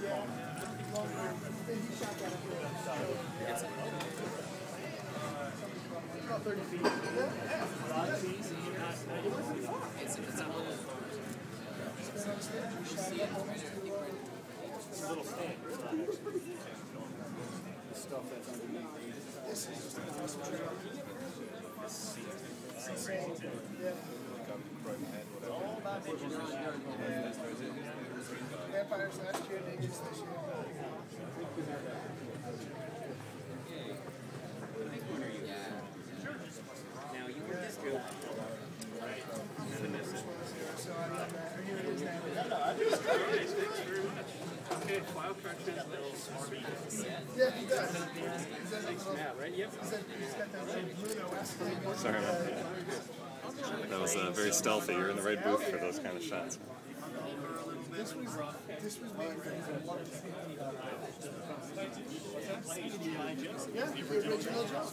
About 30 feet. It's a little stand. The stuff that's underneath. This is just a nice trail. Vampires last year, niggas this year. Now you were just good. So I love that. Here it is now. Okay, file correction. Yeah, he does. Matt, right? Yep. He's got that little Bruno Escape. Sorry about that. That was very stealthy. You're in the right booth for those kind of shots. This was made for yeah, the original job.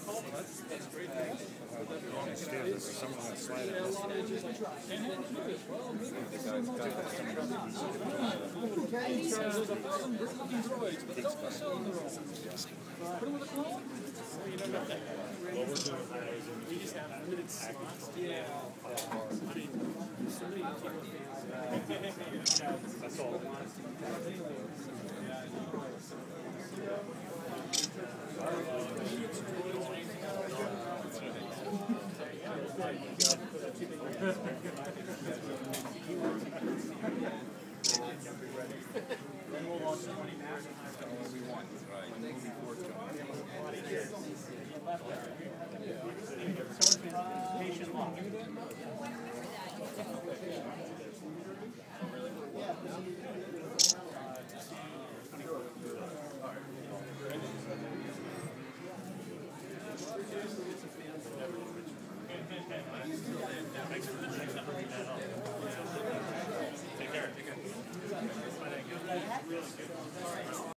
We just have limited slots. Yeah. That's all I want.